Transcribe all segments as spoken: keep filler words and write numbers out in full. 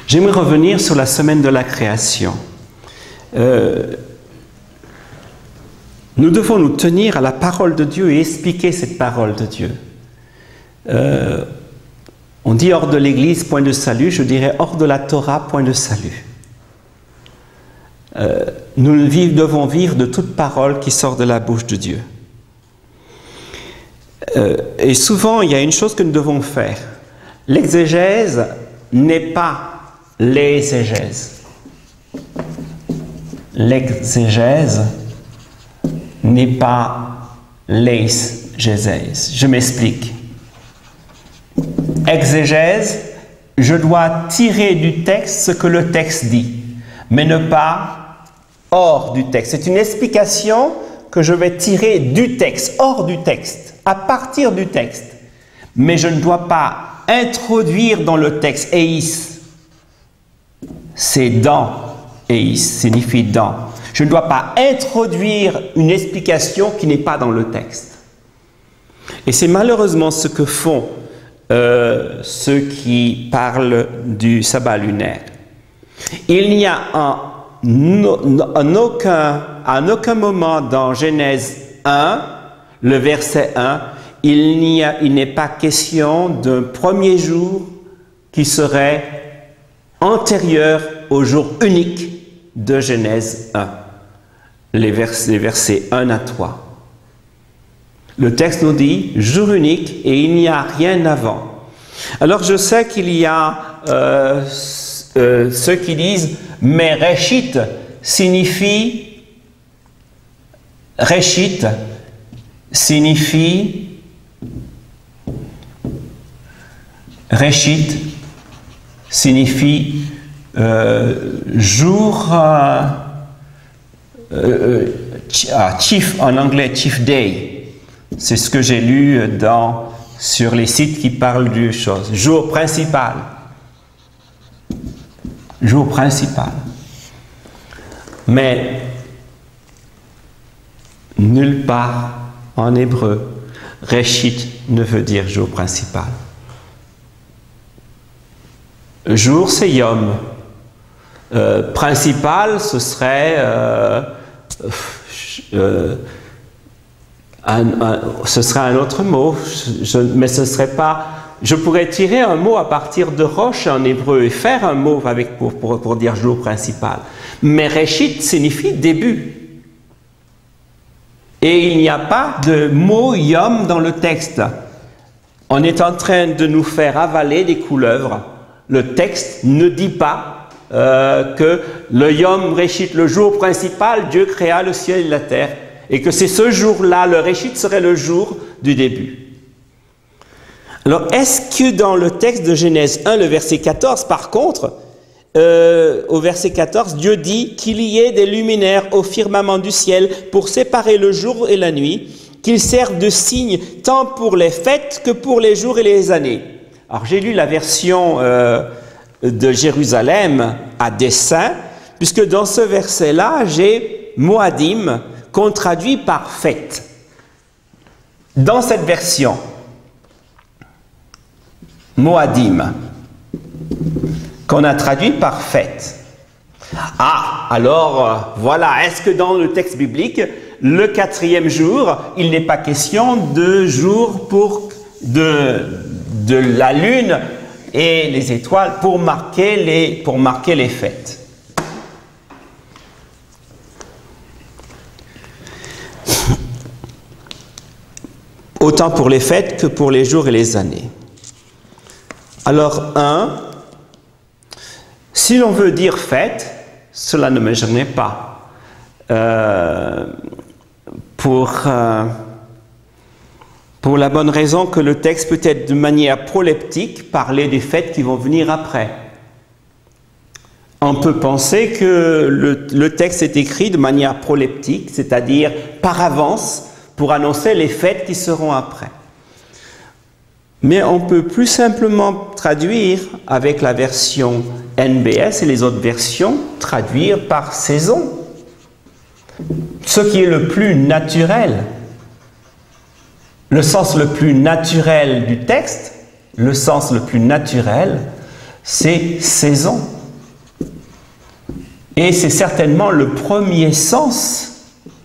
J'aimerais revenir sur la semaine de la création. Euh, nous devons nous tenir à la parole de Dieu et expliquer cette parole de Dieu. Euh, on dit hors de l'Église, point de salut, je dirais hors de la Torah, point de salut. Euh, nous devons vivre de toute parole qui sort de la bouche de Dieu. Euh, et souvent, il y a une chose que nous devons faire. L'exégèse n'est pas l'exégèse. L'exégèse n'est pas l'exégèse. Je m'explique. Exégèse, je dois tirer du texte ce que le texte dit, mais ne pas hors du texte. C'est une explication que je vais tirer du texte, hors du texte, à partir du texte. Mais je ne dois pas introduire dans le texte eis. C'est dans, eis signifie dans. Je ne dois pas introduire une explication qui n'est pas dans le texte. Et c'est malheureusement ce que font euh, ceux qui parlent du sabbat lunaire. Il n'y a en, en, aucun, en aucun moment dans Genèse un, le verset un, il n'y a, il n'est pas question d'un premier jour qui serait antérieur au jour unique de Genèse un, les versets, les versets un à trois. Le texte nous dit jour unique et il n'y a rien avant. Alors je sais qu'il y a euh, euh, ceux qui disent mais Réchit signifie Réchit signifie Réchit signifie euh, jour euh, euh, chief en anglais, chief day. C'est ce que j'ai lu dans, sur les sites qui parlent de choses. Jour principal. Jour principal. Mais nulle part en hébreu, Réchit ne veut dire jour principal. Jour, c'est Yom. Euh, principal, ce serait euh, euh, un, un, ce serait un autre mot, je, mais ce serait pas. Je pourrais tirer un mot à partir de Rosh en hébreu et faire un mot avec pour, pour, pour dire jour principal. Mais Réchit signifie début. Et il n'y a pas de mot Yom dans le texte. On est en train de nous faire avaler des couleuvres. Le texte ne dit pas euh, que le Yom Réchit, le jour principal, Dieu créa le ciel et la terre, et que c'est ce jour-là, le Réchit serait le jour du début. Alors, est-ce que dans le texte de Genèse un, le verset quatorze, par contre, euh, au verset quatorze, Dieu dit qu'il y ait des luminaires au firmament du ciel pour séparer le jour et la nuit, qu'ils servent de signe tant pour les fêtes que pour les jours et les années. Alors, j'ai lu la version euh, de Jérusalem à dessein, puisque dans ce verset-là, j'ai Moadim, qu'on traduit par fête. Dans cette version, Moadim, qu'on a traduit par fête. Ah, alors, euh, voilà, est-ce que dans le texte biblique, le quatrième jour, il n'est pas question de jour pour de, de la lune et les étoiles pour marquer les, pour marquer les fêtes? Autant pour les fêtes que pour les jours et les années. Alors, un, si l'on veut dire fête, cela ne me gêne pas. Euh, pour, euh, pour la bonne raison que le texte peut être de manière proleptique, parler des fêtes qui vont venir après. On peut penser que le, le texte est écrit de manière proleptique, c'est-à-dire par avance, pour annoncer les fêtes qui seront après. Mais on peut plus simplement traduire avec la version N B S et les autres versions, traduire par saison. Ce qui est le plus naturel. Le sens le plus naturel du texte, le sens le plus naturel, c'est saison. Et c'est certainement le premier sens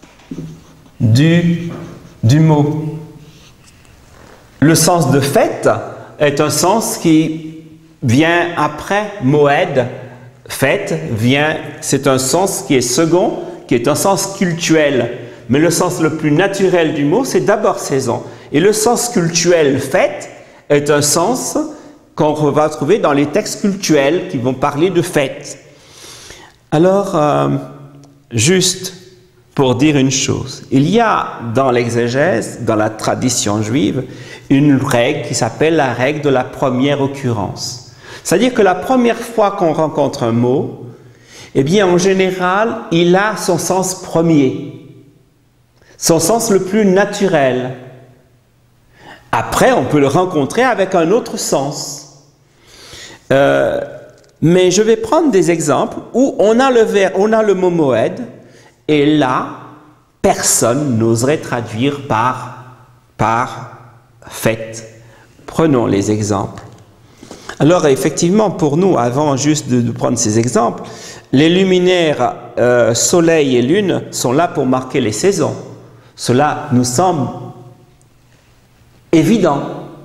du, du mot. Le sens de fête est un sens qui vient après Moed. Fête vient, c'est un sens qui est second, qui est un sens cultuel. Mais le sens le plus naturel du mot, c'est d'abord saison. Et le sens cultuel fête est un sens qu'on va trouver dans les textes cultuels qui vont parler de fête. Alors, euh, juste pour dire une chose, il y a dans l'exégèse, dans la tradition juive, une règle qui s'appelle la règle de la première occurrence. C'est-à-dire que la première fois qu'on rencontre un mot, eh bien, en général, il a son sens premier, son sens le plus naturel. Après, on peut le rencontrer avec un autre sens. Euh, mais je vais prendre des exemples où on a le, ver, on a le mot Moed, et là, personne n'oserait traduire par, par fête. Prenons les exemples. Alors, effectivement, pour nous, avant juste de, de prendre ces exemples, les luminaires euh, soleil et lune sont là pour marquer les saisons. Cela nous semble évident.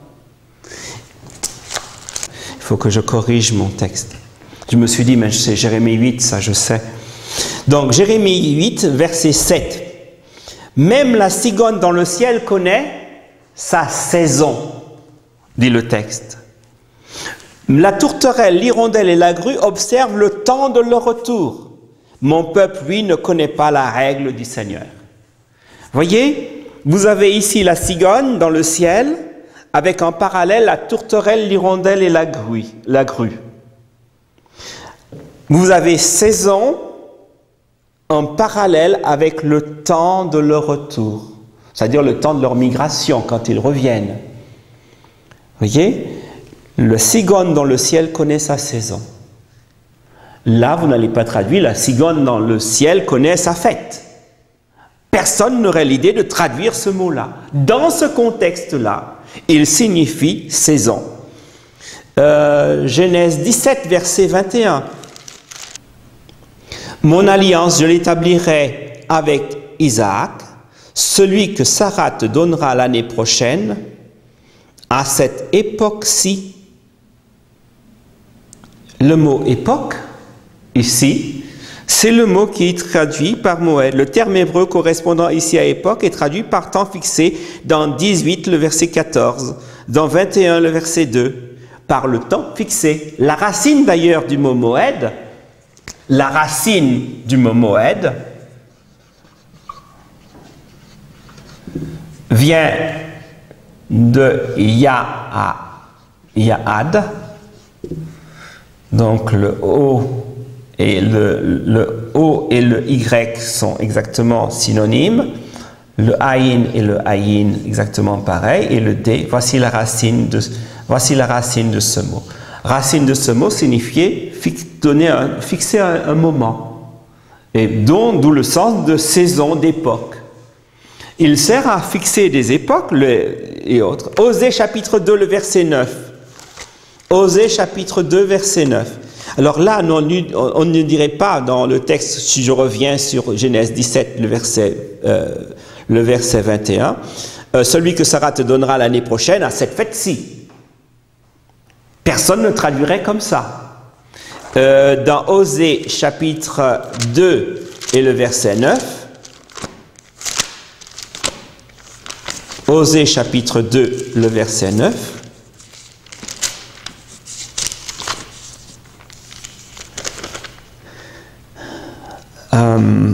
Il faut que je corrige mon texte. Je me suis dit, mais c'est Jérémie huit, ça je sais. Donc, Jérémie huit, verset sept. Même la cigogne dans le ciel connaît sa saison, dit le texte. La tourterelle, l'hirondelle et la grue observent le temps de leur retour. Mon peuple, lui, ne connaît pas la règle du Seigneur. Voyez, vous avez ici la cigogne dans le ciel, avec en parallèle la tourterelle, l'hirondelle et la grue, la grue. Vous avez saison en parallèle avec le temps de leur retour, c'est-à-dire le temps de leur migration, quand ils reviennent. Voyez, le cigogne dans le ciel connaît sa saison. Là, vous n'allez pas traduire, la cigogne dans le ciel connaît sa fête. Personne n'aurait l'idée de traduire ce mot-là. Dans ce contexte-là, il signifie saison. Euh, Genèse dix-sept, verset vingt et un. Mon alliance, je l'établirai avec Isaac, celui que Sarah te donnera l'année prochaine, à cette époque-ci. Le mot époque, ici, c'est le mot qui est traduit par Moed. Le terme hébreu correspondant ici à époque est traduit par temps fixé dans dix-huit, le verset quatorze, dans vingt et un, le verset deux, par le temps fixé. La racine d'ailleurs du mot Moed, la racine du mot Moed vient de Ya, Yaad, donc le O et le, le O et le Y sont exactement synonymes, le Aïn et le Aïn exactement pareil, et le D, voici la racine de, voici la racine de ce mot. Racine de ce mot signifiait donner un, fixer un, un moment, et donc d'où le sens de saison, d'époque. Il sert à fixer des époques le, et autres. Osée chapitre deux, le verset neuf. Osée chapitre deux, verset neuf. Alors là, on, on ne dirait pas dans le texte, si je reviens sur Genèse dix-sept, le verset, euh, le verset vingt et un, euh, celui que Sarah te donnera l'année prochaine à cette fête-ci. Personne ne traduirait comme ça. Euh, dans Osée chapitre deux et le verset neuf, Osée chapitre deux, le verset neuf. Euh,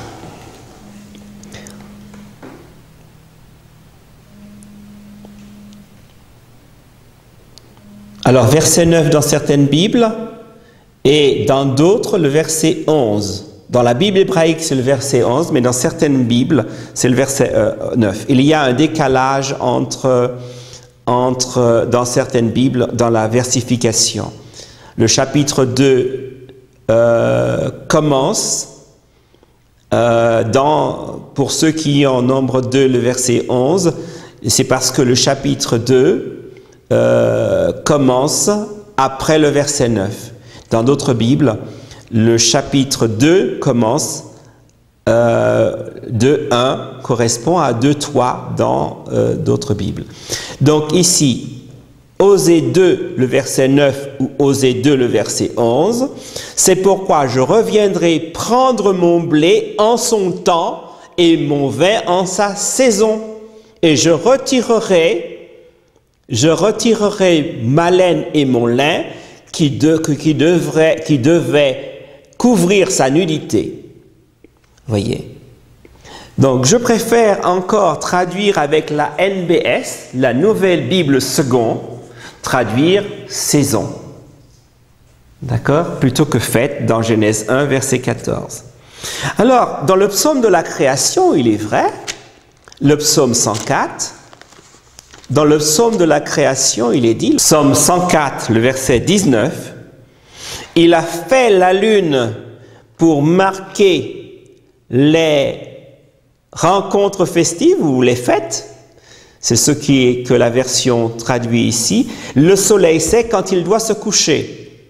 alors, verset neuf dans certaines Bibles et dans d'autres, le verset onze. Dans la Bible hébraïque, c'est le verset onze, mais dans certaines Bibles, c'est le verset euh, neuf. Il y a un décalage entre, entre, dans certaines Bibles, dans la versification. Le chapitre deux euh, commence, euh, dans, pour ceux qui en nombre deux, le verset onze, c'est parce que le chapitre deux euh, commence après le verset neuf. Dans d'autres Bibles, Le chapitre deux commence, euh, deux un correspond à deux trois dans euh, d'autres Bibles. Donc ici, Osée deux, le verset neuf, ou Osée deux, le verset onze, c'est pourquoi je reviendrai prendre mon blé en son temps et mon vin en sa saison, et je retirerai, je retirerai ma laine et mon lin qui, de, qui, devrait, qui devaient couvrir sa nudité. Voyez. Donc, je préfère encore traduire avec la N B S, la Nouvelle Bible Seconde, traduire saison. D'accord? Plutôt que fête dans Genèse un, verset quatorze. Alors, dans le psaume de la création, il est vrai, le psaume cent quatre, dans le psaume de la création, il est dit, psaume cent quatre, le verset dix-neuf, il a fait la lune pour marquer les rencontres festives ou les fêtes. C'est ce qui est, que la version traduit ici. Le soleil sait quand il doit se coucher.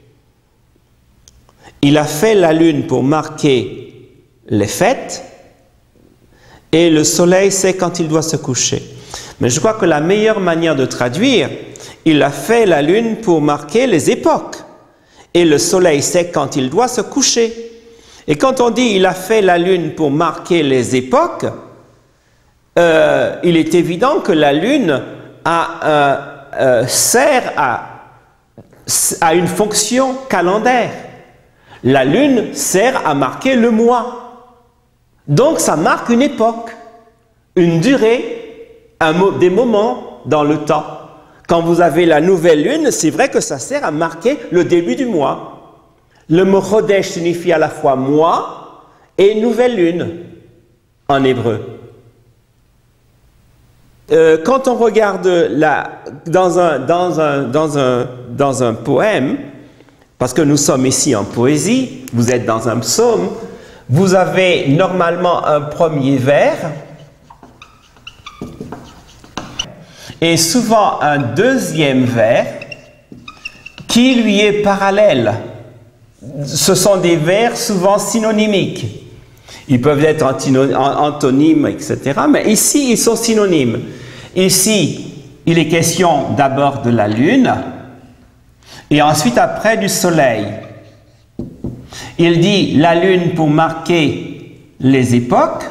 Il a fait la lune pour marquer les fêtes et le soleil sait quand il doit se coucher. Mais je crois que la meilleure manière de traduire, il a fait la lune pour marquer les époques et le soleil sait quand il doit se coucher. Et quand on dit il a fait la lune pour marquer les époques, Euh, il est évident que la lune a, euh, euh, sert à, à une fonction calendaire. La lune sert à marquer le mois. Donc ça marque une époque, une durée, un mo des moments dans le temps. Quand vous avez la nouvelle lune, c'est vrai que ça sert à marquer le début du mois. Le mot Chodesh signifie à la fois mois et nouvelle lune en hébreu. Euh, quand on regarde la, dans, un, dans, un, dans, un, dans un poème, parce que nous sommes ici en poésie, vous êtes dans un psaume, vous avez normalement un premier vers et souvent un deuxième vers qui lui est parallèle. Ce sont des vers souvent synonymiques. Ils peuvent être antonymes, et cetera. Mais ici, ils sont synonymes. Ici, il est question d'abord de la lune et ensuite après du soleil. Il dit la lune pour marquer les époques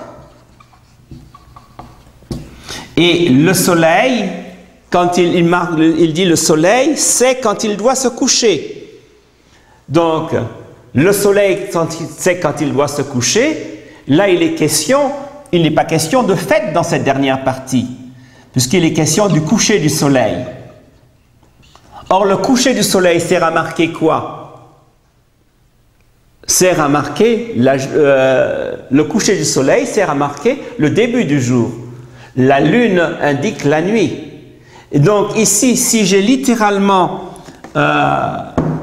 et le soleil, quand il, il, marque, il dit le soleil, c'est quand il doit se coucher. Donc, le soleil sait quand il doit se coucher. Là, il est question, il n'est pas question de fête dans cette dernière partie, puisqu'il est question du coucher du soleil. Or, le coucher du soleil sert à marquer quoi? Sert à marquer, la, euh, le coucher du soleil sert à marquer le début du jour. La lune indique la nuit. Et donc ici, si j'ai littéralement, euh,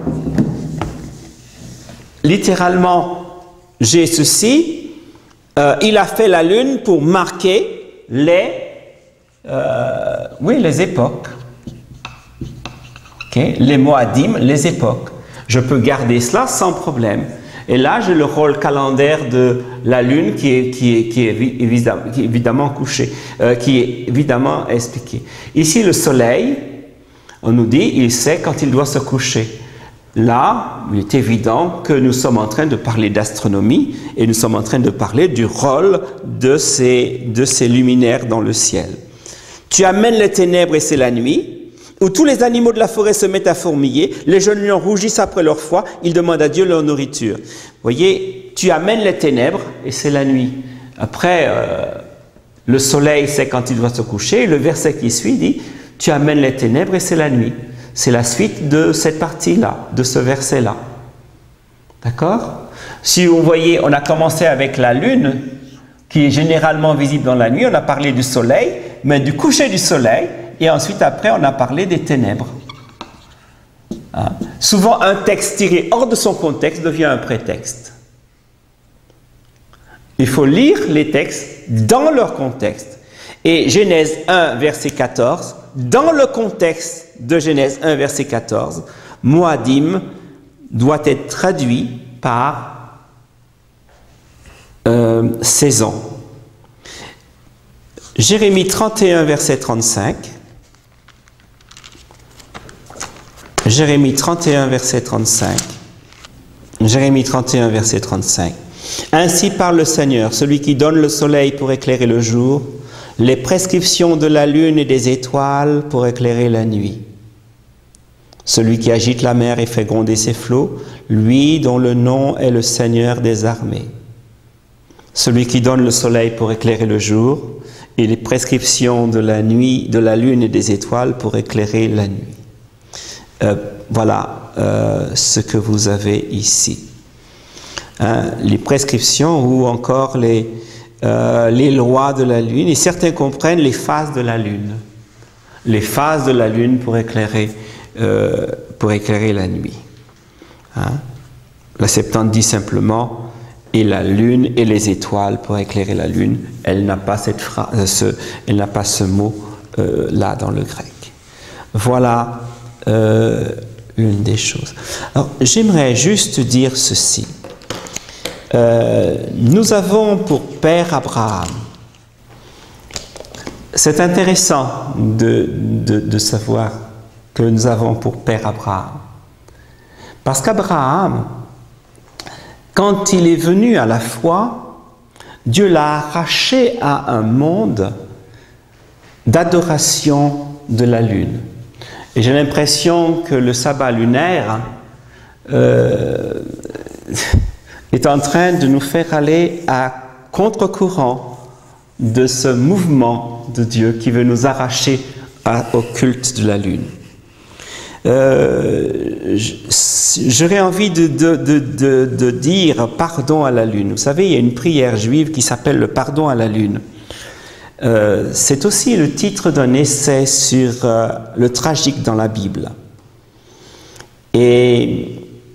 littéralement, j'ai ceci, Euh, il a fait la lune pour marquer les, euh, oui, les époques. Okay? Les moadim, les époques. Je peux garder cela sans problème. Et là, j'ai le rôle calendaire de la lune qui est, qui est, qui est, évidemment, qui est évidemment couché, euh, qui est évidemment expliqué. Ici, le soleil, on nous dit, il sait quand il doit se coucher. Là, il est évident que nous sommes en train de parler d'astronomie et nous sommes en train de parler du rôle de ces, de ces luminaires dans le ciel. Tu amènes les ténèbres et c'est la nuit, où tous les animaux de la forêt se mettent à fourmiller, les jeunes lions rougissent après leur foi, ils demandent à Dieu leur nourriture. Vous voyez, tu amènes les ténèbres et c'est la nuit. Après, euh, le soleil c'est quand il doit se coucher, le verset qui suit dit, tu amènes les ténèbres et c'est la nuit. C'est la suite de cette partie-là, de ce verset-là. D'accord? Si vous voyez, on a commencé avec la lune, qui est généralement visible dans la nuit, on a parlé du soleil, mais du coucher du soleil, et ensuite après on a parlé des ténèbres. Hein? Souvent un texte tiré hors de son contexte devient un prétexte. Il faut lire les textes dans leur contexte. Et Genèse un, verset quatorze, dans le contexte de Genèse un, verset quatorze, Moadim doit être traduit par euh, saison. Jérémie trente et un, verset trente-cinq. Jérémie trente et un, verset trente-cinq. Jérémie trente et un, verset trente-cinq. Ainsi parle le Seigneur, celui qui donne le soleil pour éclairer le jour, les prescriptions de la lune et des étoiles pour éclairer la nuit. Celui qui agite la mer et fait gronder ses flots, lui dont le nom est le Seigneur des armées. Celui qui donne le soleil pour éclairer le jour et les prescriptions de la nuit, de la lune et des étoiles pour éclairer la nuit. Euh, voilà euh, ce que vous avez ici. Hein, les prescriptions ou encore les, euh, les lois de la lune. Et certains comprennent les phases de la lune. Les phases de la lune pour éclairer, euh, pour éclairer la nuit. Hein? La Septante dit simplement « et la lune et les étoiles pour éclairer la lune ». Elle n'a pas, cette phrase, ce, elle n'a pas ce mot euh, là dans le grec. Voilà euh, une des choses. Alors, j'aimerais juste dire ceci. Euh, nous avons pour père Abraham. C'est intéressant de, de, de savoir que nous avons pour père Abraham. Parce qu'Abraham, quand il est venu à la foi, Dieu l'a arraché à un monde d'adoration de la lune. Et j'ai l'impression que le sabbat lunaire euh, est en train de nous faire aller à contre-courant de ce mouvement de Dieu qui veut nous arracher à, au culte de la lune. Euh, J'aurais envie de, de, de, de, de dire pardon à la lune. Vous savez, il y a une prière juive qui s'appelle le pardon à la lune. Euh, C'est aussi le titre d'un essai sur euh, le tragique dans la Bible. Et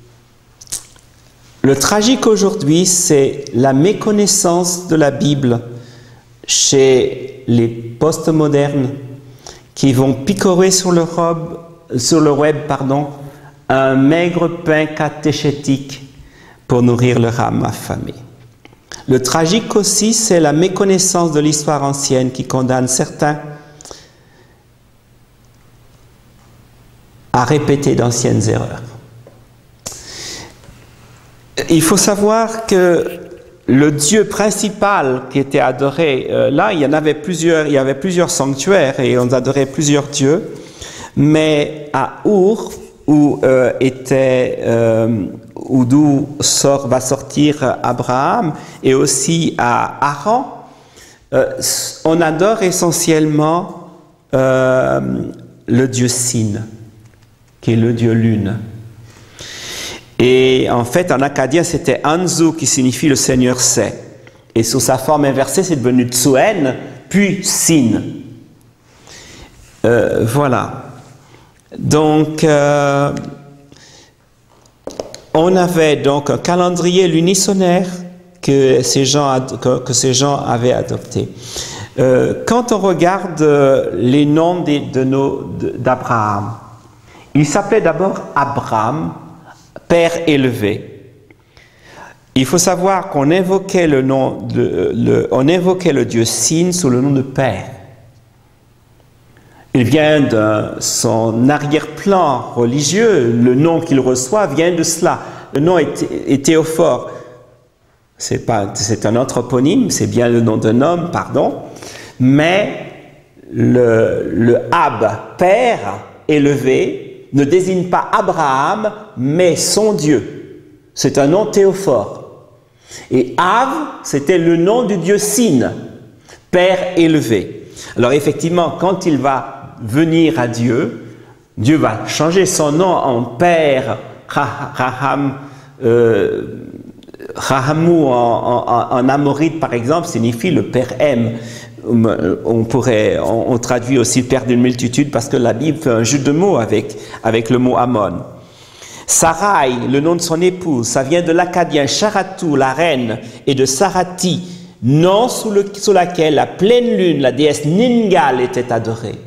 le tragique aujourd'hui, c'est la méconnaissance de la Bible chez les postmodernes qui vont picorer sur le, robe, sur le web pardon, un maigre pain catéchétique pour nourrir leur âme affamée. Le tragique aussi, c'est la méconnaissance de l'histoire ancienne qui condamne certains à répéter d'anciennes erreurs. Il faut savoir que le Dieu principal qui était adoré, euh, là, il y en avait plusieurs, il y avait plusieurs sanctuaires et on adorait plusieurs dieux, mais à Our, où euh, était, euh, où d'où sort, va sortir Abraham, et aussi à Haran, euh, on adore essentiellement euh, le dieu Sin, qui est le dieu lune. Et en fait, en acadien, c'était Anzu qui signifie le Seigneur sait. Et sous sa forme inversée, c'est devenu Tsuen, puis Sin. Euh, voilà. Donc, euh, on avait donc un calendrier lunisonnaire que ces gens, que, que ces gens avaient adopté. Euh, quand on regarde les noms des, de nos, d'Abraham, il s'appelait d'abord Abram, Père élevé. Il faut savoir qu'on invoquait le nom, de, le, on invoquait le dieu Sin sous le nom de Père. Il vient de son arrière-plan religieux, le nom qu'il reçoit vient de cela. Le nom est, est Théophore. C'est pas, c'est un anthroponyme, c'est bien le nom d'un homme, pardon, mais le, le Ab, Père élevé, ne désigne pas Abraham, mais son Dieu. C'est un nom théophore. Et Av, c'était le nom du dieu Sin, Père élevé. Alors effectivement, quand il va venir à Dieu, Dieu va changer son nom en Père Raham, euh, Rahamou en, en, en amorite par exemple, signifie le Père aime. On pourrait, on, on traduit aussi le Père d'une multitude parce que la Bible fait un jeu de mots avec, avec le mot Ammon. Sarai, le nom de son épouse, ça vient de l'acadien Charatou, la reine, et de Sarati, nom sous, le, sous laquelle la pleine lune, la déesse Ningal, était adorée.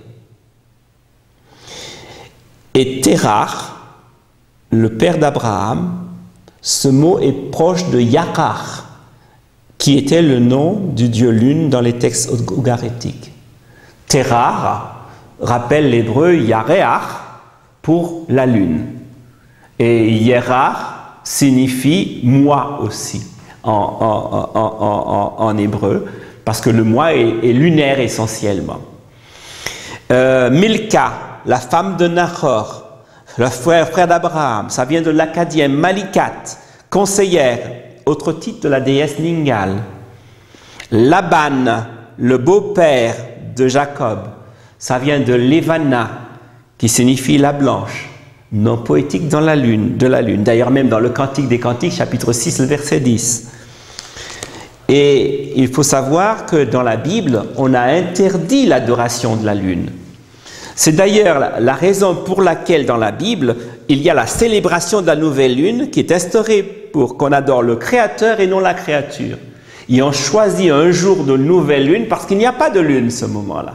Et Terah, le père d'Abraham, Ce mot est proche de Yakar, qui était le nom du dieu lune dans les textes ougarétiques. Terar rappelle l'hébreu Yareach pour la lune. Et Yerach signifie moi aussi en, en, en, en, en, en hébreu, parce que le moi est, est lunaire essentiellement. Euh, Milka, la femme de Nahor, le frère, frère d'Abraham, ça vient de l'acadien. Malikat, conseillère, autre titre de la déesse Ningal. Laban, le beau-père de Jacob, ça vient de Levana, qui signifie la blanche, nom poétique dans la lune, de la lune. D'ailleurs, même dans le Cantique des Cantiques, chapitre six, le verset dix. Et il faut savoir que dans la Bible, on a interdit l'adoration de la lune. C'est d'ailleurs la, la raison pour laquelle dans la Bible, il y a la célébration de la nouvelle lune qui est instaurée pour qu'on adore le Créateur et non la créature. Ils ont choisi un jour de nouvelle lune parce qu'il n'y a pas de lune ce moment-là.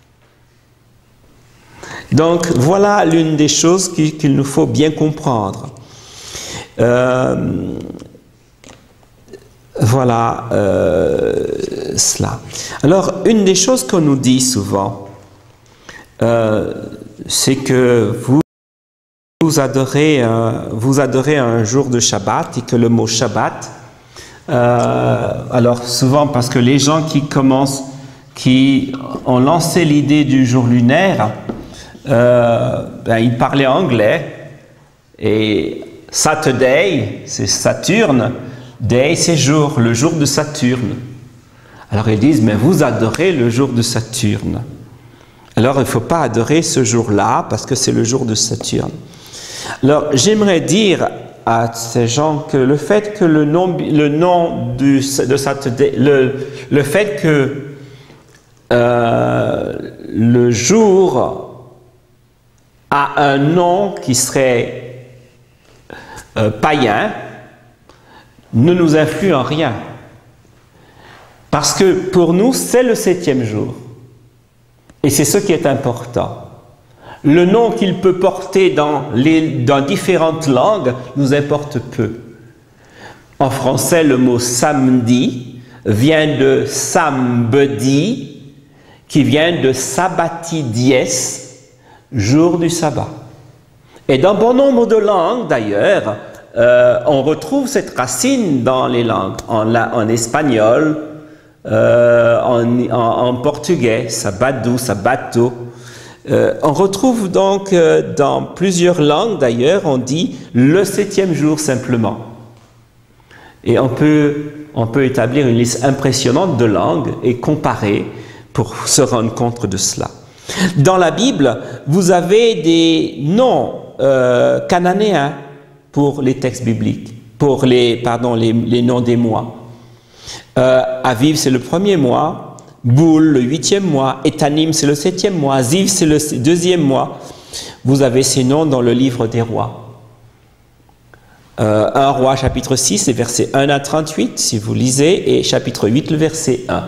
Donc voilà l'une des choses qu'il qu'il nous faut bien comprendre. Euh, Voilà euh, cela. Alors, une des choses qu'on nous dit souvent, euh, c'est que vous, vous, adorez, euh, vous adorez un jour de Shabbat et que le mot Shabbat, euh, alors souvent parce que les gens qui commencent, qui ont lancé l'idée du jour lunaire, euh, ben, ils parlaient anglais et Saturday, c'est Saturne. Day, c'est jour, le jour de Saturne. Alors ils disent, mais vous adorez le jour de Saturne. Alors il ne faut pas adorer ce jour-là parce que c'est le jour de Saturne. Alors j'aimerais dire à ces gens que le fait que le nom, le nom du, de Saturday, le, le fait que euh, le jour a un nom qui serait euh, païen, ne nous influe en rien. Parce que pour nous, c'est le septième jour. Et c'est ce qui est important. Le nom qu'il peut porter dans, les, dans différentes langues nous importe peu. En français, le mot samedi vient de sambedi, qui vient de sabbati dies, jour du sabbat. Et dans bon nombre de langues, d'ailleurs, Euh, on retrouve cette racine dans les langues, en, la, en espagnol, euh, en, en, en portugais, sabado, sabato. Euh, on retrouve donc euh, dans plusieurs langues d'ailleurs, on dit le septième jour simplement. Et on peut, on peut établir une liste impressionnante de langues et comparer pour se rendre compte de cela. Dans la Bible, vous avez des noms euh, cananéens pour les textes bibliques, pour les, pardon, les, les noms des mois. Euh, Aviv, c'est le premier mois, Boul, le huitième mois, Etanim, c'est le septième mois, Ziv, c'est le deuxième mois. Vous avez ces noms dans le livre des rois. Euh, un roi, chapitre six, les versets un à trente-huit, si vous lisez, et chapitre huit, le verset un.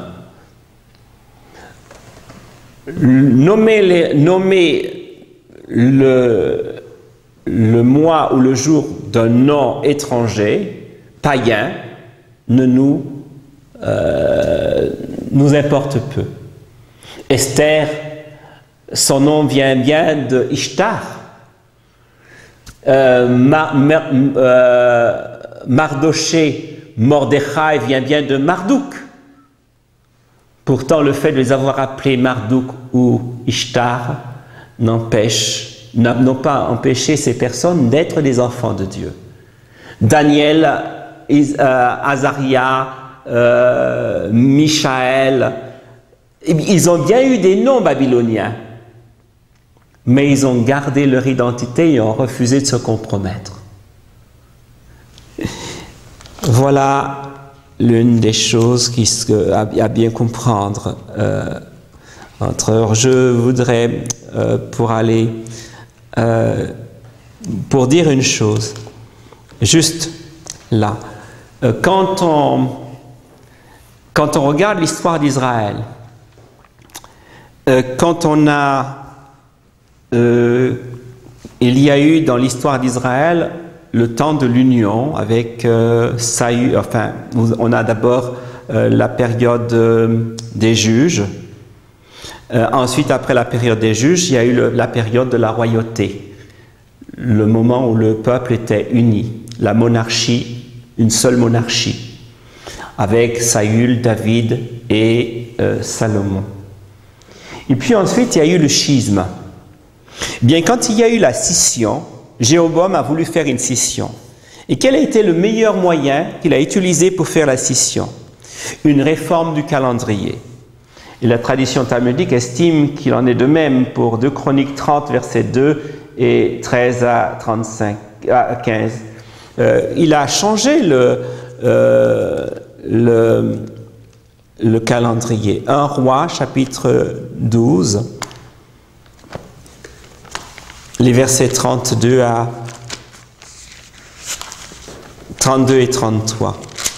Nommer, les, nommer le... le mois ou le jour d'un nom étranger, païen, ne nous, euh, nous importe peu. Esther, son nom vient bien de Ishtar. Euh, Mar, Mar, euh, Mardoché, Mordechai vient bien de Marduk. Pourtant, le fait de les avoir appelés Marduk ou Ishtar n'empêche n'ont pas empêché ces personnes d'être des enfants de Dieu. Daniel, Is, euh, Azaria, euh, Michaël, ils ont bien eu des noms babyloniens, mais ils ont gardé leur identité et ont refusé de se compromettre. Voilà l'une des choses qu'il y a à bien comprendre. Euh, entre, je voudrais, euh, pour aller Euh, pour dire une chose, juste là, euh, quand, on, quand on regarde l'histoire d'Israël, euh, quand on a, euh, il y a eu dans l'histoire d'Israël le temps de l'union avec euh, Saül. Enfin, on a d'abord euh, la période euh, des juges. Euh, ensuite, après la période des juges, il y a eu le, la période de la royauté, le moment où le peuple était uni, la monarchie, une seule monarchie, avec Saül, David et euh, Salomon. Et puis ensuite, il y a eu le schisme. Bien, quand il y a eu la scission, Jéroboam a voulu faire une scission. Et quel a été le meilleur moyen qu'il a utilisé pour faire la scission? Une réforme du calendrier. Et la tradition talmudique estime qu'il en est de même pour deux Chroniques trente, versets deux et treize à, trente-cinq, à quinze. Euh, il a changé le, euh, le, le calendrier. un roi, chapitre douze, les versets trente-deux à trente-deux et trente-trois.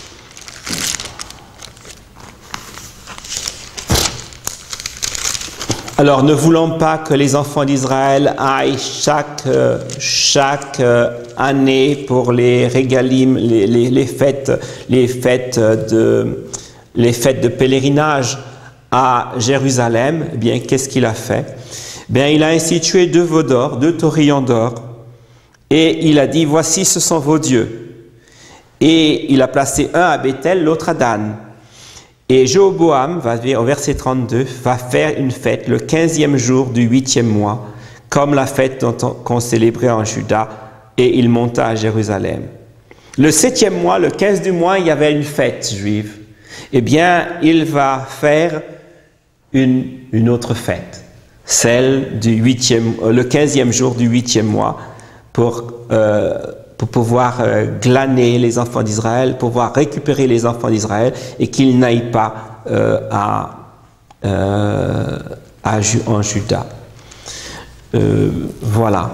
Alors, ne voulons pas que les enfants d'Israël aillent chaque, euh, chaque euh, année pour les régalim, les, les, les fêtes, les fêtes de, les fêtes de pèlerinage à Jérusalem. Eh bien, qu'est-ce qu'il a fait? Bien, il a institué deux veaux d'or, deux taurillons d'or, et il a dit, voici, ce sont vos dieux. Et il a placé un à Bethel, l'autre à Dan. Et Jéroboam, va dire au verset trente-deux, va faire une fête le quinzième jour du huitième mois, comme la fête qu'on célébrait en Juda, et il monta à Jérusalem. Le septième mois, le quinze du mois, il y avait une fête juive. Eh bien, il va faire une, une autre fête, celle du huitième, le quinzième jour du huitième mois, pour, euh, pour pouvoir euh, glaner les enfants d'Israël, pouvoir récupérer les enfants d'Israël et qu'ils n'aillent pas euh, à, euh, à, en Juda. Euh, voilà.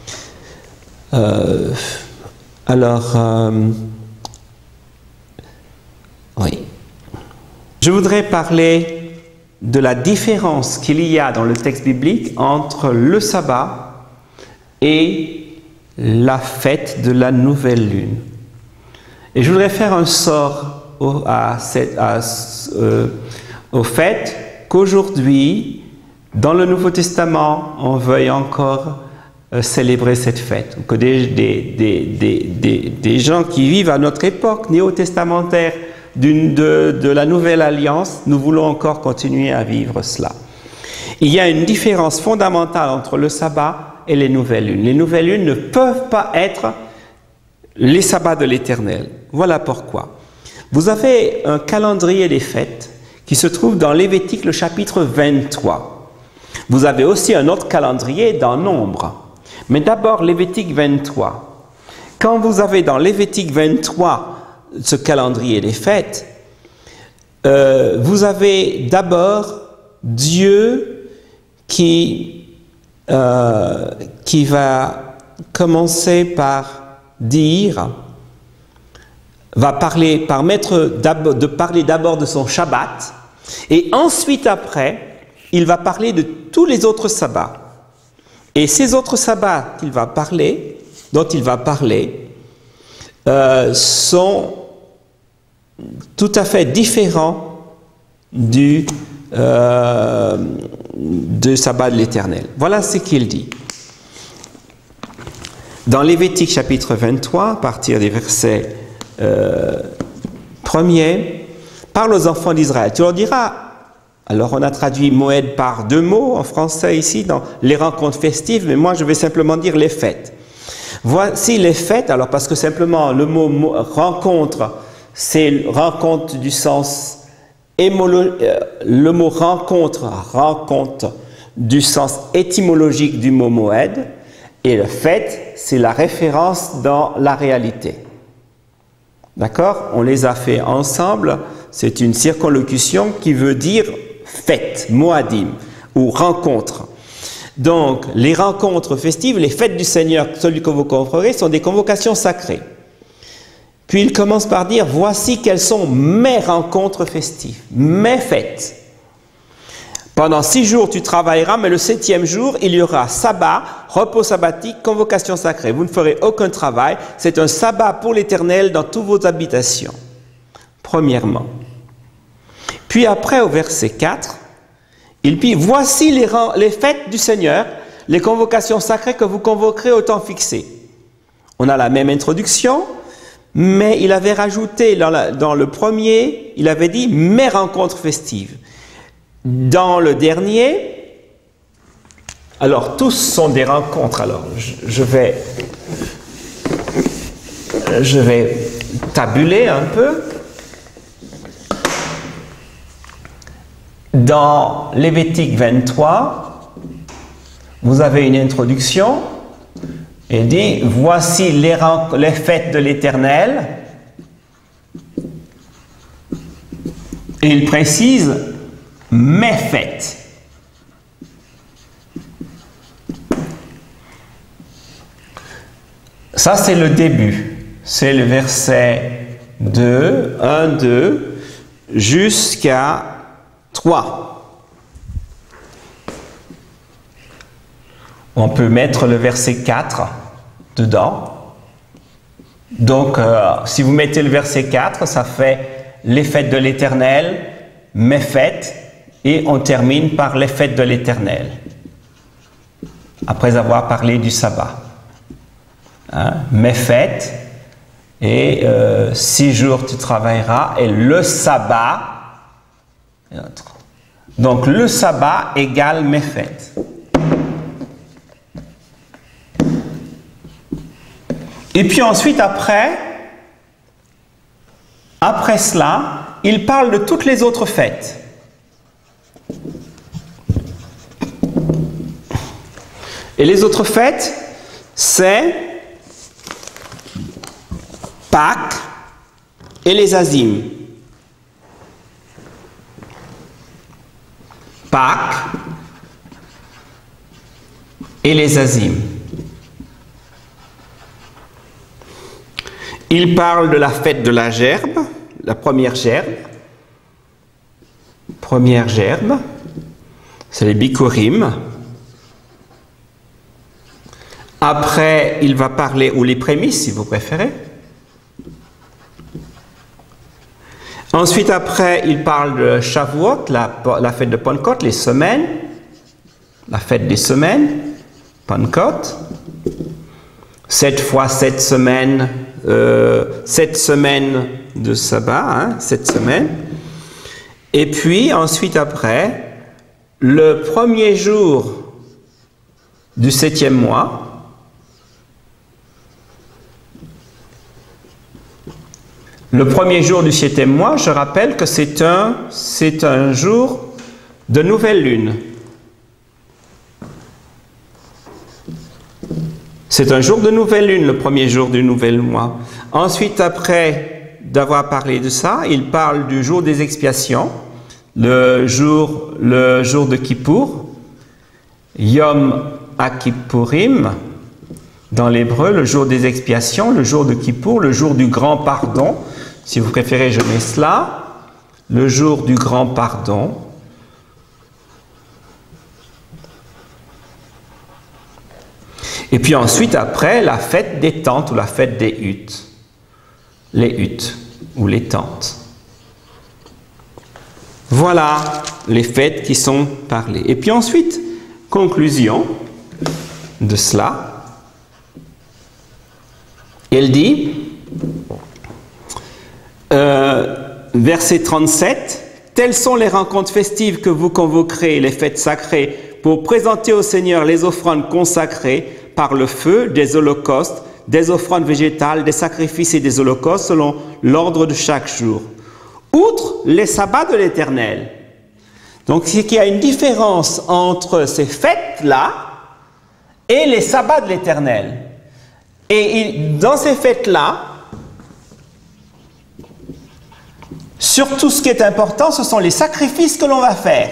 Euh, alors, euh, oui. Je voudrais parler de la différence qu'il y a dans le texte biblique entre le sabbat et la fête de la nouvelle lune. Et je voudrais faire un sort au, à cette, à, euh, au fait qu'aujourd'hui, dans le Nouveau Testament, on veuille encore euh, célébrer cette fête. Que des, des, des, des, des, des gens qui vivent à notre époque néo-testamentaire d'une, de, de la Nouvelle Alliance, nous voulons encore continuer à vivre cela. Il y a une différence fondamentale entre le sabbat et les nouvelles lunes. Les nouvelles lunes ne peuvent pas être les sabbats de l'Éternel. Voilà pourquoi. Vous avez un calendrier des fêtes qui se trouve dans Lévitique, le chapitre vingt-trois. Vous avez aussi un autre calendrier dans Nombre. Mais d'abord, Lévitique vingt-trois. Quand vous avez dans Lévitique vingt-trois ce calendrier des fêtes, euh, vous avez d'abord Dieu qui Euh, qui va commencer par dire, va parler, par mettre de parler d'abord de son Shabbat, et ensuite après, il va parler de tous les autres sabbats. Et ces autres sabbats qu'il va parler, dont il va parler, euh, sont tout à fait différents du Euh, de sabbat de l'Éternel. Voilà ce qu'il dit. Dans Lévitique chapitre vingt-trois, à partir des versets euh, premiers, parle aux enfants d'Israël. Tu leur diras, alors on a traduit Moed par deux mots en français ici, dans les rencontres festives, mais moi je vais simplement dire les fêtes. Voici les fêtes, alors parce que simplement le mot, mot rencontre, c'est rencontre du sens Émolo, le mot rencontre, rencontre du sens étymologique du mot Moed, et le fait, c'est la référence dans la réalité. D'accord? On les a fait ensemble, c'est une circonlocution qui veut dire fête, Moadim, ou rencontre. Donc, les rencontres festives, les fêtes du Seigneur, celui que vous convoquerez, sont des convocations sacrées. Puis il commence par dire, voici quelles sont mes rencontres festives, mes fêtes. Pendant six jours, tu travailleras, mais le septième jour, il y aura sabbat, repos sabbatique, convocation sacrée. Vous ne ferez aucun travail. C'est un sabbat pour l'Éternel dans toutes vos habitations. Premièrement. Puis après, au verset quatre, il dit, voici les, les fêtes du Seigneur, les convocations sacrées que vous convoquerez au temps fixé. On a la même introduction, mais il avait rajouté dans, la, dans le premier, il avait dit mes rencontres festives. Dans le dernier, alors tous sont des rencontres. Alors je, je vais, je vais tabuler un peu. Dans Lévitique vingt-trois, vous avez une introduction. Il dit, voici les, les fêtes de l'Éternel. Et il précise, mes fêtes. Ça, c'est le début. C'est le verset deux, un, deux, jusqu'à trois. On peut mettre le verset quatre dedans. Donc, euh, si vous mettez le verset quatre, ça fait les fêtes de l'Éternel, mes fêtes, et on termine par les fêtes de l'Éternel, après avoir parlé du sabbat. Hein? Mes fêtes, et euh, six jours tu travailleras, et le sabbat, et autre. Donc le sabbat égale mes fêtes. Et puis ensuite, après, après cela, il parle de toutes les autres fêtes. Et les autres fêtes, c'est Pâques et les Azimes. Pâques et les Azimes. Il parle de la fête de la gerbe, la première gerbe. Première gerbe, c'est les Bikurim. Après, il va parler, ou les prémices, si vous préférez. Ensuite, après, il parle de Shavuot, la, la fête de Pentecôte, les semaines, la fête des semaines, Pentecôte. Sept fois sept semaines, euh, sept semaines de sabbat, hein, sept semaines. Et puis, ensuite, après, le premier jour du septième mois, le premier jour du septième mois, je rappelle que c'est un, c'est un jour de nouvelle lune. C'est un jour de nouvelle lune, le premier jour du nouvel mois. Ensuite, après d'avoir parlé de ça, il parle du jour des expiations, le jour, le jour de Kippour, Yom HaKippurim, dans l'hébreu, le jour des expiations, le jour de Kippour, le jour du grand pardon. Si vous préférez, je mets cela. Le jour du grand pardon. Et puis ensuite, après, la fête des tentes ou la fête des huttes. Les huttes ou les tentes. Voilà les fêtes qui sont parlées. Et puis ensuite, conclusion de cela. Elle dit, euh, verset trente-sept, « Telles sont les rencontres festives que vous convoquerez, les fêtes sacrées, pour présenter au Seigneur les offrandes consacrées par le feu, des holocaustes, des offrandes végétales, des sacrifices et des holocaustes selon l'ordre de chaque jour. Outre les sabbats de l'Éternel. » Donc, c'est qu'il y a une différence entre ces fêtes-là et les sabbats de l'Éternel. Et il, dans ces fêtes-là, surtout ce qui est important, ce sont les sacrifices que l'on va faire.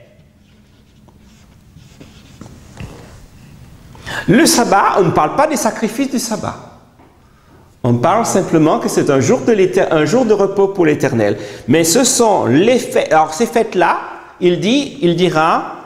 Le sabbat, on ne parle pas des sacrifices du sabbat. On parle simplement que c'est un jour de, un jour de repos pour l'Éternel. Mais ce sont les fêtes, alors ces fêtes-là, il dit, il dira,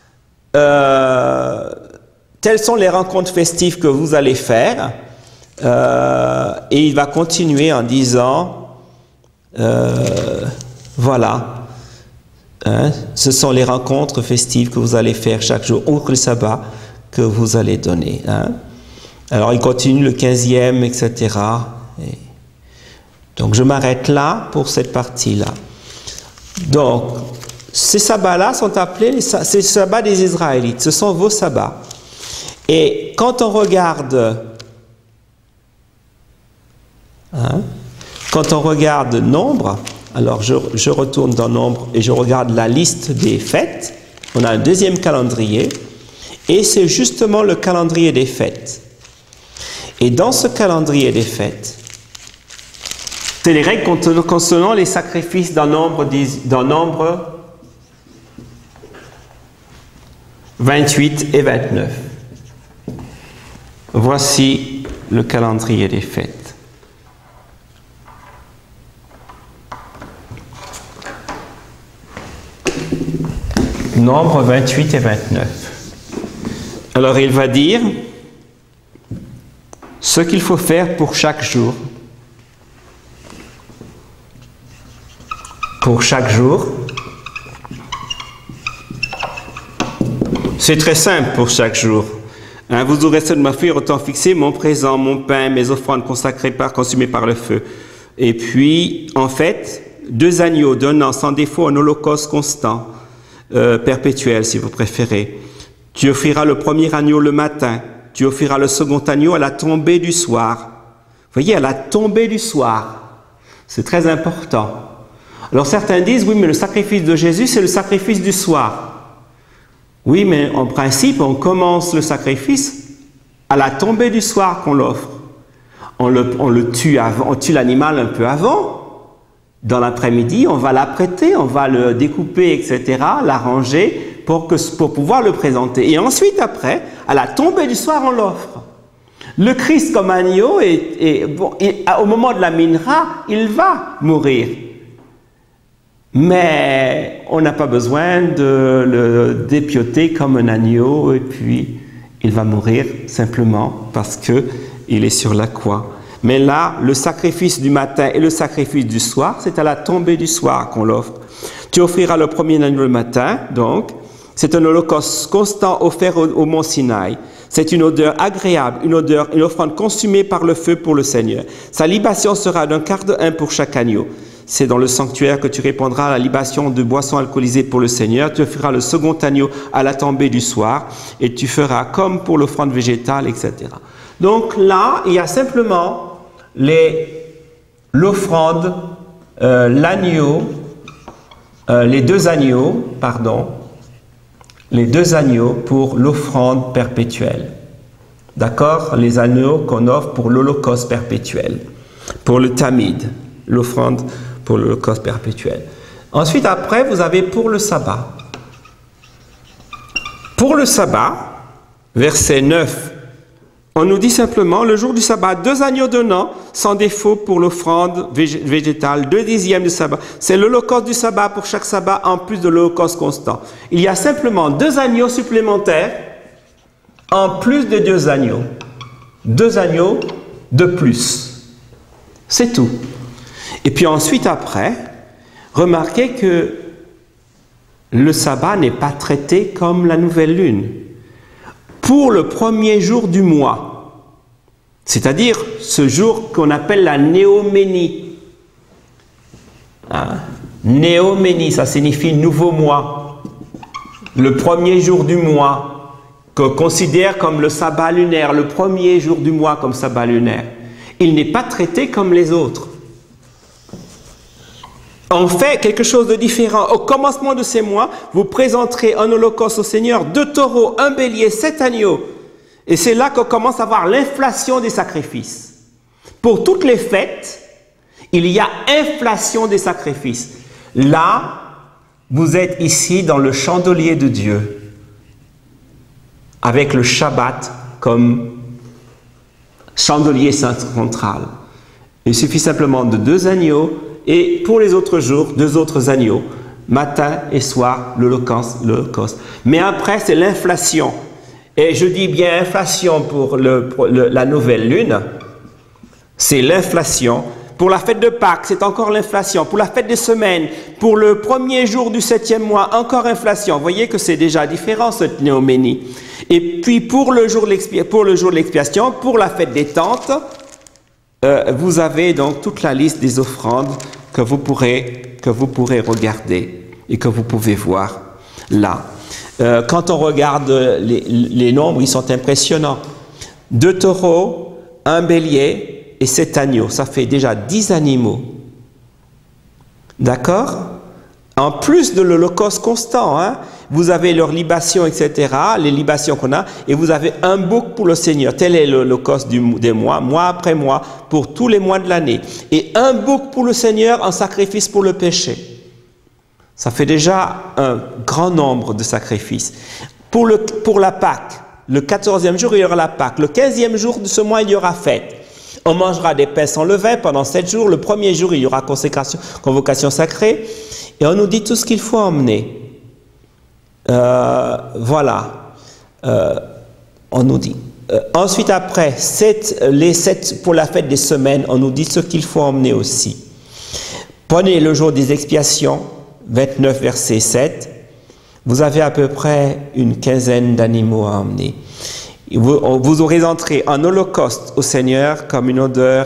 euh, telles sont les rencontres festives que vous allez faire. Euh, et il va continuer en disant, euh, voilà, hein, ce sont les rencontres festives que vous allez faire chaque jour, ou le sabbat que vous allez donner. Hein. Alors il continue le quinzième, et cetera. Et donc je m'arrête là pour cette partie-là. Donc, ces sabbats-là sont appelés les, ces sabbats des Israélites. Ce sont vos sabbats. Et quand on regarde, hein, quand on regarde Nombre, alors je, je retourne dans Nombre et je regarde la liste des fêtes. On a un deuxième calendrier et c'est justement le calendrier des fêtes. Et dans ce calendrier des fêtes, c'est les règles concernant les sacrifices dans Nombre, dans Nombre vingt-huit et vingt-neuf. Voici le calendrier des fêtes. Nombre vingt-huit et vingt-neuf. Alors il va dire ce qu'il faut faire pour chaque jour. Pour chaque jour. C'est très simple pour chaque jour. Hein, vous aurez de m'offrir autant fixé mon présent, mon pain, mes offrandes consacrées par, consumées par le feu. Et puis, en fait, deux agneaux d'un an sans défaut, un holocauste constant, euh, perpétuel si vous préférez. Tu offriras le premier agneau le matin, tu offriras le second agneau à la tombée du soir. Vous voyez, à la tombée du soir. C'est très important. Alors certains disent, oui, mais le sacrifice de Jésus, c'est le sacrifice du soir. Oui, mais en principe, on commence le sacrifice à la tombée du soir qu'on l'offre. On le, on le tue avant, on tue l'animal un peu avant. Dans l'après-midi, on va l'apprêter, on va le découper, et cetera, l'arranger pour, que, pour pouvoir le présenter. Et ensuite, après, à la tombée du soir, on l'offre. Le Christ comme agneau, est, est, bon, et au moment de la minra, il va mourir. Mais on n'a pas besoin de le dépioter comme un agneau et puis il va mourir simplement parce qu'il est sur la croix. Mais là, le sacrifice du matin et le sacrifice du soir, c'est à la tombée du soir qu'on l'offre. Tu offriras le premier agneau le matin, donc. C'est un holocauste constant offert au, au mont Sinaï. C'est une odeur agréable, une odeur, une offrande consumée par le feu pour le Seigneur. Sa libation sera d'un quart de un pour chaque agneau. C'est dans le sanctuaire que tu répandras la libation de boissons alcoolisées pour le Seigneur. Tu feras le second agneau à la tombée du soir et tu feras comme pour l'offrande végétale, et cetera. Donc là, il y a simplement l'offrande, euh, l'agneau, euh, les deux agneaux, pardon, les deux agneaux pour l'offrande perpétuelle. D'accord? Les agneaux qu'on offre pour l'holocauste perpétuel, pour le tamid, l'offrande pour l'holocauste perpétuel. Ensuite, après, vous avez pour le sabbat. Pour le sabbat, verset neuf, on nous dit simplement, le jour du sabbat, deux agneaux d'un an, sans défaut pour l'offrande végétale, deux dixièmes du sabbat. C'est l'holocauste du sabbat pour chaque sabbat, en plus de l'holocauste constant. Il y a simplement deux agneaux supplémentaires, en plus de deux agneaux. Deux agneaux de plus. C'est tout. Et puis ensuite, après, remarquez que le sabbat n'est pas traité comme la nouvelle lune. Pour le premier jour du mois, c'est-à-dire ce jour qu'on appelle la néoménie. Hein? Néoménie, ça signifie nouveau mois. Le premier jour du mois, qu'on considère comme le sabbat lunaire, le premier jour du mois comme sabbat lunaire. Il n'est pas traité comme les autres. On fait quelque chose de différent. Au commencement de ces mois, vous présenterez un holocauste au Seigneur, deux taureaux, un bélier, sept agneaux. Et c'est là qu'on commence à voir l'inflation des sacrifices. Pour toutes les fêtes, il y a inflation des sacrifices. Là, vous êtes ici dans le chandelier de Dieu, avec le Shabbat comme chandelier central. Il suffit simplement de deux agneaux, et pour les autres jours, deux autres agneaux. matin et soir, l'Holocauste. l'Holocauste. Mais après, c'est l'inflation. Et je dis bien inflation pour, le, pour le, la nouvelle lune. C'est l'inflation. Pour la fête de Pâques, c'est encore l'inflation. Pour la fête des semaines, pour le premier jour du septième mois, encore inflation. Vous voyez que c'est déjà différent, cette néoménie. Et puis, pour le jour de l'expiation, pour la fête des tentes, euh, vous avez donc toute la liste des offrandes que vous pourrez, que vous pourrez regarder et que vous pouvez voir là. Euh, quand on regarde les, les nombres, ils sont impressionnants. Deux taureaux, un bélier et sept agneaux. Ça fait déjà dix animaux. D'accord? En plus de l'holocauste constant, hein, vous avez leurs libations, et cetera, les libations qu'on a, et vous avez un bouc pour le Seigneur. Tel est l'holocauste des mois, mois après mois, pour tous les mois de l'année. Et un bouc pour le Seigneur en sacrifice pour le péché. Ça fait déjà un grand nombre de sacrifices. Pour, le, pour la Pâque, le quatorzième jour, il y aura la Pâque. Le quinzième jour de ce mois, il y aura fête. On mangera des pains sans levain pendant sept jours. Le premier jour, il y aura consécration, convocation sacrée. Et on nous dit tout ce qu'il faut emmener. Euh, voilà. Euh, on nous dit. Euh, ensuite, après, sept, les sept pour la fête des semaines, on nous dit ce qu'il faut emmener aussi. Prenez le jour des expiations, vingt-neuf, verset sept. Vous avez à peu près une quinzaine d'animaux à emmener. Vous, vous aurez entré en holocauste au Seigneur comme une odeur,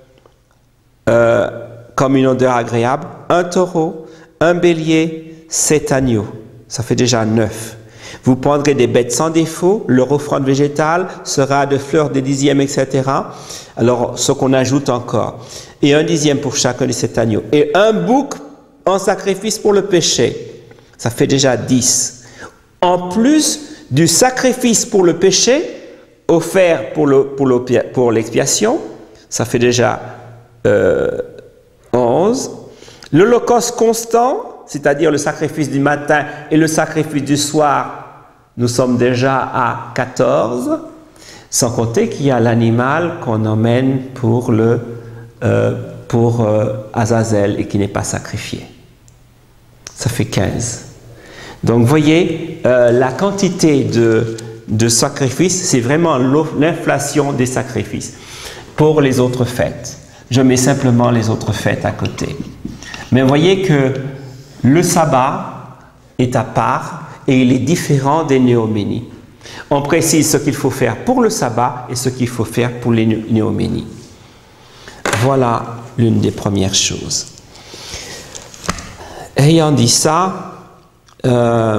euh, comme une odeur agréable. Un taureau, un bélier, sept agneaux. Ça fait déjà neuf. Vous prendrez des bêtes sans défaut. Leur offrande végétale sera de fleurs de dixième, et cetera. Alors, ce qu'on ajoute encore. Et un dixième pour chacun de sept agneaux. Et un bouc en sacrifice pour le péché. Ça fait déjà dix. En plus du sacrifice pour le péché, offert pour, le, pour, le, pour l'expiation, ça fait déjà euh, onze. L'holocauste constant, c'est-à-dire le sacrifice du matin et le sacrifice du soir, nous sommes déjà à quatorze, sans compter qu'il y a l'animal qu'on emmène pour, le, euh, pour euh, Azazel et qui n'est pas sacrifié. Ça fait quinze. Donc, vous voyez, euh, la quantité de, de sacrifices, c'est vraiment l'inflation des sacrifices. Pour les autres fêtes, je mets simplement les autres fêtes à côté. Mais vous voyez que le sabbat est à part et il est différent des néoménies. On précise ce qu'il faut faire pour le sabbat et ce qu'il faut faire pour les néoménies. Voilà l'une des premières choses. Ayant dit ça, Euh,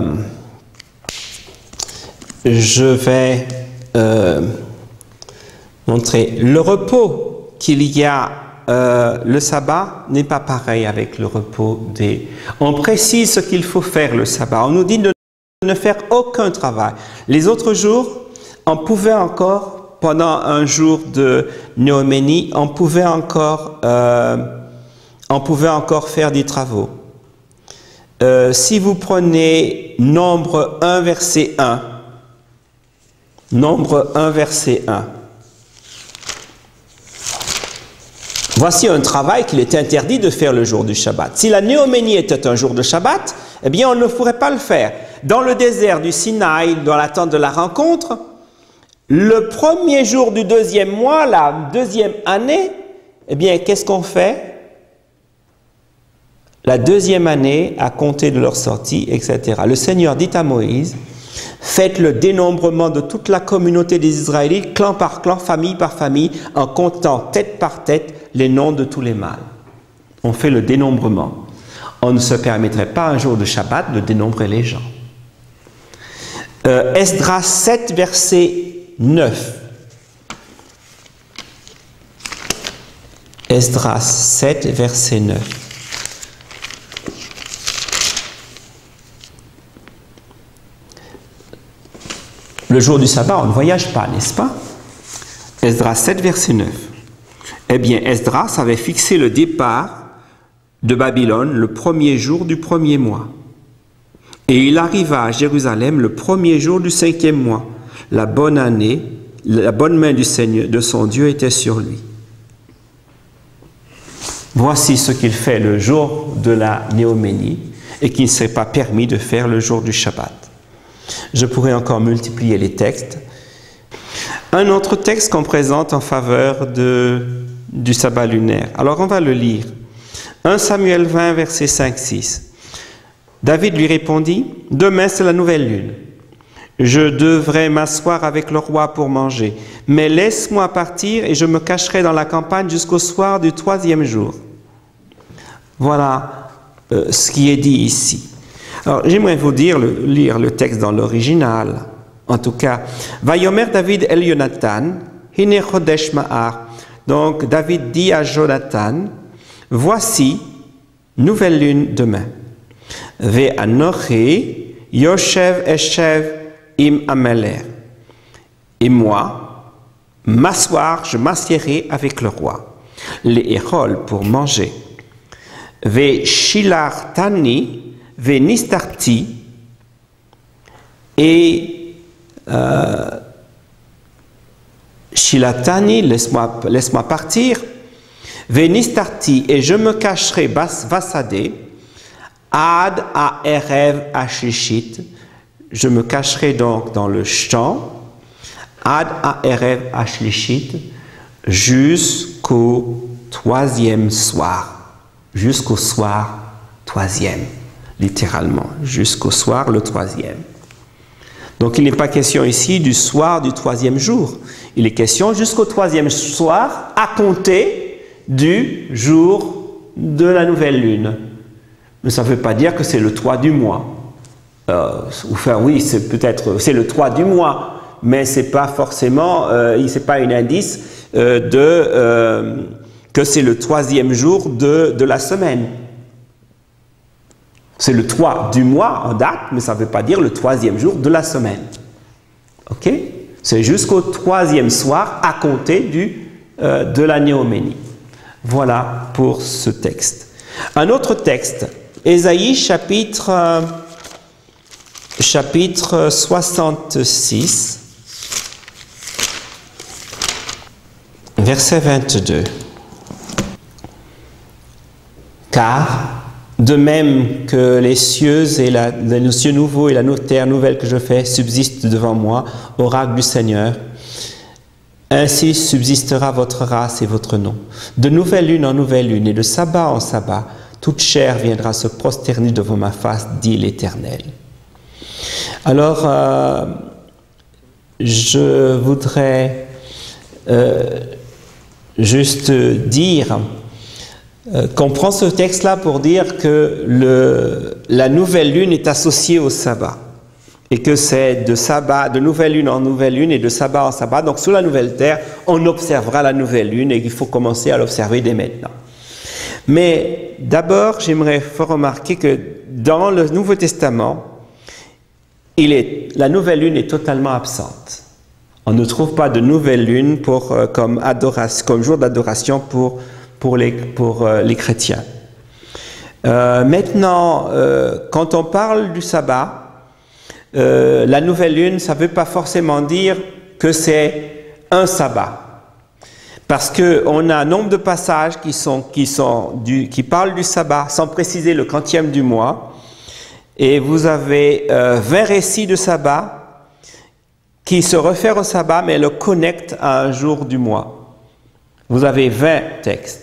je vais euh, montrer le repos qu'il y a. Euh, le sabbat n'est pas pareil avec le repos des... On précise ce qu'il faut faire le sabbat. On nous dit de ne faire aucun travail. Les autres jours, on pouvait encore, pendant un jour de néoménie, on pouvait encore, euh, on pouvait encore faire des travaux. Euh, si vous prenez Nombre un, verset un, Nombre un, verset un, voici un travail qu'il est interdit de faire le jour du Shabbat. Si la néoménie était un jour de Shabbat, eh bien on ne pourrait pas le faire. Dans le désert du Sinaï, dans la tente de la rencontre, le premier jour du deuxième mois, la deuxième année, eh bien qu'est-ce qu'on fait? La deuxième année à compter de leur sortie, et cetera. Le Seigneur dit à Moïse, faites le dénombrement de toute la communauté des Israélites, clan par clan, famille par famille, en comptant tête par tête les noms de tous les mâles. On fait le dénombrement. On ne se permettrait pas un jour de Shabbat de dénombrer les gens. Euh, Esdras sept, verset neuf. Esdras sept, verset neuf. Le jour du sabbat, on ne voyage pas, n'est-ce pas? Esdras sept, verset neuf. Eh bien, Esdras avait fixé le départ de Babylone le premier jour du premier mois. Et il arriva à Jérusalem le premier jour du cinquième mois. La bonne année, la bonne main du Seigneur, de son Dieu, était sur lui. Voici ce qu'il fait le jour de la néoménie. et qu'il ne serait pas permis de faire le jour du Shabbat. Je pourrais encore multiplier les textes. Un autre texte qu'on présente en faveur de, du sabbat lunaire. Alors on va le lire. un Samuel vingt, versets cinq six. David lui répondit, « Demain c'est la nouvelle lune. Je devrais m'asseoir avec le roi pour manger, mais laisse-moi partir et je me cacherai dans la campagne jusqu'au soir du troisième jour. » Voilà euh, ce qui est dit ici. Alors j'aimerais vous dire, le, lire le texte dans l'original. En tout cas, Vayomer David el Yonatan, Hine Chodesh Ma'ar. Donc David dit à Jonathan, voici, nouvelle lune demain. Ve Anochi Yoshev Eshev im Ameler. Et moi, m'asseoir, je m'assiérai avec le roi. Les Hérol pour manger. Ve Shilar Tani, Ve Nistarti. Et Euh, Shilatani, laisse-moi laisse-moi partir, Venistarti, et je me cacherai Vasadé, Ad a Erev Ashlishit, je me cacherai donc dans le champ, Ad a Erev Ashlishit, jusqu'au troisième soir, jusqu'au soir troisième, littéralement, jusqu'au soir le troisième. Donc il n'est pas question ici du soir du troisième jour. Il est question jusqu'au troisième soir à compter du jour de la nouvelle lune. Mais ça ne veut pas dire que c'est le trois du mois. Euh, enfin oui, c'est peut-être c'est le trois du mois, mais c'est pas forcément, euh, c'est pas un indice euh, de euh, que c'est le troisième jour de, de la semaine. C'est le trois du mois en date, mais ça ne veut pas dire le troisième jour de la semaine. Ok? C'est jusqu'au troisième soir à compter du, euh, de la néoménie. Voilà pour ce texte. Un autre texte, Ésaïe chapitre, euh, chapitre soixante-six, verset vingt-deux. Car de même que les cieux et la, les cieux nouveaux et la terre nouvelle que je fais subsistent devant moi, oracle du Seigneur, ainsi subsistera votre race et votre nom. De nouvelle lune en nouvelle lune et de sabbat en sabbat, toute chair viendra se prosterner devant ma face, dit l'Éternel. Alors, euh, je voudrais euh, juste dire Euh, qu'on prend ce texte-là pour dire que le, la nouvelle lune est associée au sabbat et que c'est de sabbat, de nouvelle lune en nouvelle lune et de sabbat en sabbat. Donc sur la nouvelle terre, on observera la nouvelle lune et il faut commencer à l'observer dès maintenant. Mais d'abord, j'aimerais faire remarquer que dans le Nouveau Testament, il est, la nouvelle lune est totalement absente. On ne trouve pas de nouvelle lune pour, euh, comme, adoration, comme jour d'adoration pour pour les, pour, euh, les chrétiens. Euh, maintenant, euh, quand on parle du sabbat, euh, la nouvelle lune, ça ne veut pas forcément dire que c'est un sabbat. Parce qu'on a un nombre de passages qui, sont, qui, sont du, qui parlent du sabbat, sans préciser le quantième du mois. Et vous avez euh, vingt récits de sabbat qui se réfèrent au sabbat, mais le connectent à un jour du mois. Vous avez vingt textes.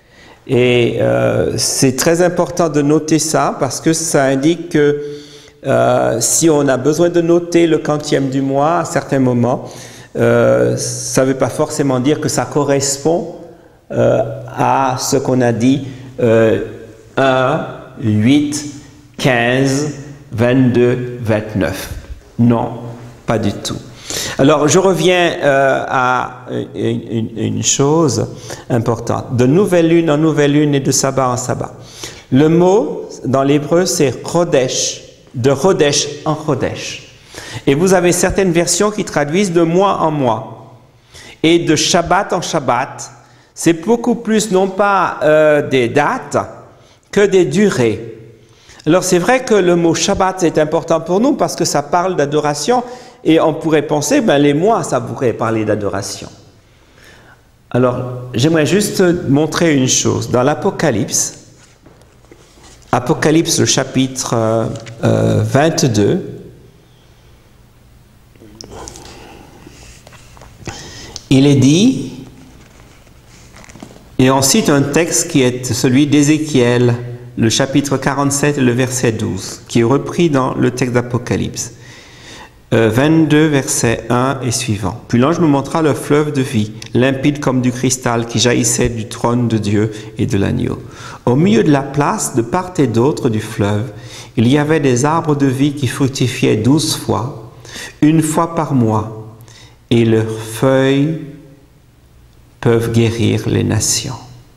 Et euh, c'est très important de noter ça parce que ça indique que euh, si on a besoin de noter le quantième du mois à certains moments, euh, ça ne veut pas forcément dire que ça correspond euh, à ce qu'on a dit euh, un, huit, quinze, vingt-deux, vingt-neuf. Non, pas du tout. Alors, je reviens euh, à une, une, une chose importante. De nouvelle lune en nouvelle lune et de sabbat en sabbat. Le mot, dans l'hébreu, c'est Chodesh, de Chodesh en Chodesh. Et vous avez certaines versions qui traduisent de mois en mois. Et de Shabbat en Shabbat, c'est beaucoup plus, non pas euh, des dates, que des durées. Alors, c'est vrai que le mot Shabbat est important pour nous parce que ça parle d'adoration. Et on pourrait penser, ben les mois, ça pourrait parler d'adoration. Alors, j'aimerais juste montrer une chose. Dans l'Apocalypse, Apocalypse, le chapitre euh, euh, vingt-deux. Il est dit, et on cite un texte qui est celui d'Ézéchiel, le chapitre quarante-sept et le verset douze, qui est repris dans le texte d'Apocalypse. Euh, vingt-deux, verset un et suivant. Puis l'ange me montra le fleuve de vie, limpide comme du cristal, qui jaillissait du trône de Dieu et de l'agneau. Au milieu de la place, de part et d'autre du fleuve, il y avait des arbres de vie qui fructifiaient douze fois, une fois par mois, et leurs feuilles peuvent guérir les nations.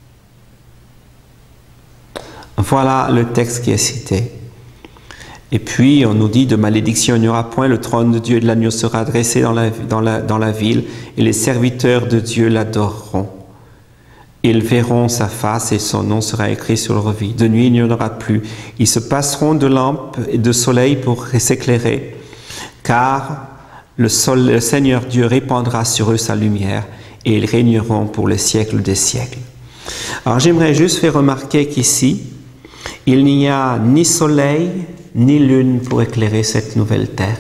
Voilà le texte qui est cité. Et puis, on nous dit, de malédiction il n'y aura point, le trône de Dieu et de l'agneau sera dressé dans la, dans la, dans la ville, et les serviteurs de Dieu l'adoreront. Ils verront sa face et son nom sera écrit sur leur vie. De nuit, il n'y en aura plus. Ils se passeront de lampes et de soleil pour s'éclairer, car le, sol, le Seigneur Dieu répandra sur eux sa lumière, et ils régneront pour les siècles des siècles. Alors, j'aimerais juste faire remarquer qu'ici, il n'y a ni soleil, ni lune pour éclairer cette nouvelle terre.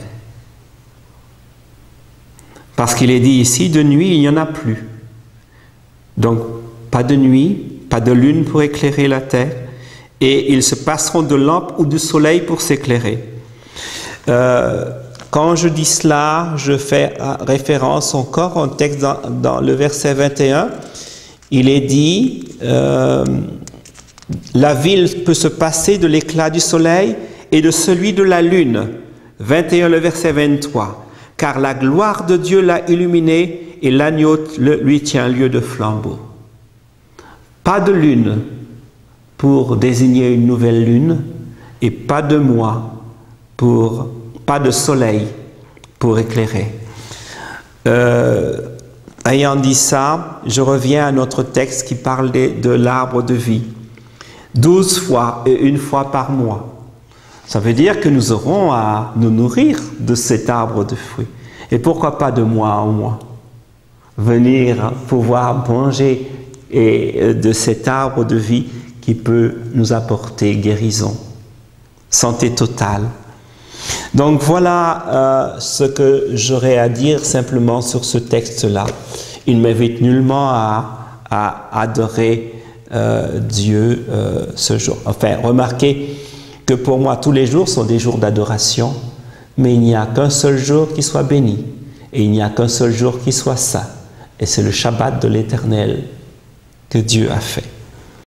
Parce qu'il est dit ici, de nuit, il n'y en a plus. Donc, pas de nuit, pas de lune pour éclairer la terre, et ils se passeront de lampes ou de soleil pour s'éclairer. Euh, quand je dis cela, je fais référence encore au texte dans, dans le verset vingt et un. Il est dit, euh, la ville peut se passer de l'éclat du soleil et de celui de la lune. vingt et un, le verset vingt-trois. Car la gloire de Dieu l'a illuminé et l'agneau lui tient lieu de flambeau. Pas de lune pour désigner une nouvelle lune et pas de mois pour, pas de soleil pour éclairer. Euh, ayant dit ça, je reviens à notre texte qui parle de, de l'arbre de vie. Douze fois et une fois par mois. Ça veut dire que nous aurons à nous nourrir de cet arbre de fruits. Et pourquoi pas de mois en mois? Venir pouvoir manger et de cet arbre de vie qui peut nous apporter guérison, santé totale. Donc voilà euh, ce que j'aurais à dire simplement sur ce texte-là. Il ne m'invite nullement à, à adorer euh, Dieu euh, ce jour. Enfin, remarquez que pour moi, tous les jours sont des jours d'adoration, mais il n'y a qu'un seul jour qui soit béni, et il n'y a qu'un seul jour qui soit saint, et c'est le Shabbat de l'Éternel que Dieu a fait.